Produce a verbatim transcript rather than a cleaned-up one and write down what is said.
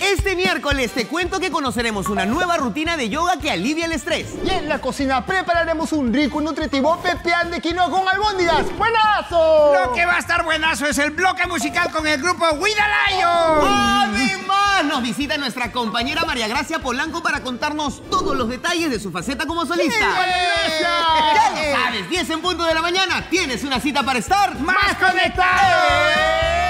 Este miércoles te cuento que conoceremos una nueva rutina de yoga que alivia el estrés. Y en la cocina prepararemos un rico y nutritivo pepián de quinoa con albóndigas. ¡Buenazo! Lo que va a estar buenazo es el bloque musical con el grupo We The Lion. Además, nos visita nuestra compañera María Gracia Polanco para contarnos todos los detalles de su faceta como solista. ¡Sí, Ya lo sabes, diez en punto de la mañana, tienes una cita para estar ¡Más conectados!